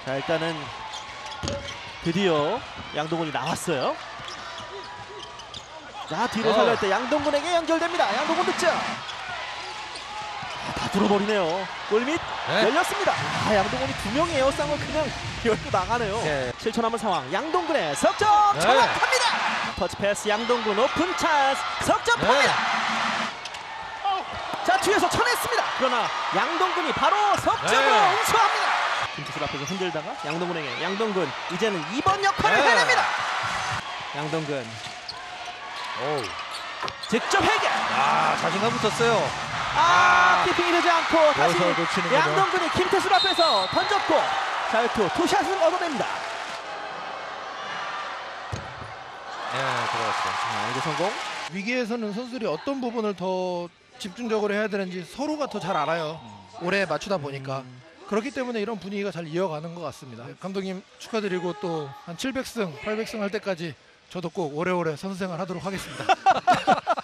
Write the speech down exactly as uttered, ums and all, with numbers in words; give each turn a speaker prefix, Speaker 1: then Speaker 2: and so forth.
Speaker 1: 자, 일단은 드디어 양동근이 나왔어요. 자, 뒤로
Speaker 2: 어.
Speaker 1: 살릴 때 양동근에게 연결됩니다. 양동근 득점. 아, 다 들어버리네요. 골밑
Speaker 2: 네.
Speaker 1: 열렸습니다. 아, 양동근이 두 명의 에어쌍을 그냥 열고 나가네요.
Speaker 2: 네.
Speaker 1: 칠 초 남은 상황. 양동근의 석점
Speaker 2: 네.
Speaker 1: 정확합니다. 터치 패스 양동근 오픈 찬스 석점
Speaker 2: 네.
Speaker 1: 팝니다. 자, 뒤에서 쳐냈습니다. 그러나 양동근이 바로 석점으로
Speaker 2: 네.
Speaker 1: 응수합니다. 김태술 앞에서 흔들다가 양동근에게 양동근 이제는 이 번 역할을
Speaker 2: 네.
Speaker 1: 해냅니다. 양동근
Speaker 2: 오.
Speaker 1: 직접 해결.
Speaker 2: 아, 자신감 붙었어요.
Speaker 1: 아, 키핑이 되지 않고 다시
Speaker 2: 여기서 놓치는 거죠.
Speaker 1: 양동근이 김태술 앞에서 던졌고 자유투 투샷을 얻어냅니다.
Speaker 2: 네, 들어갔어요.
Speaker 1: 자, 이제 성공.
Speaker 3: 위기에서는 선수들이 어떤 부분을 더 집중적으로 해야 되는지 서로가 더 잘 알아요. 오래 맞추다 보니까. 그렇기 때문에 이런 분위기가 잘 이어가는 것 같습니다. 감독님 축하드리고 또 한 칠백 승, 팔백 승 할 때까지 저도 꼭 오래오래 선수 생활 하도록 하겠습니다.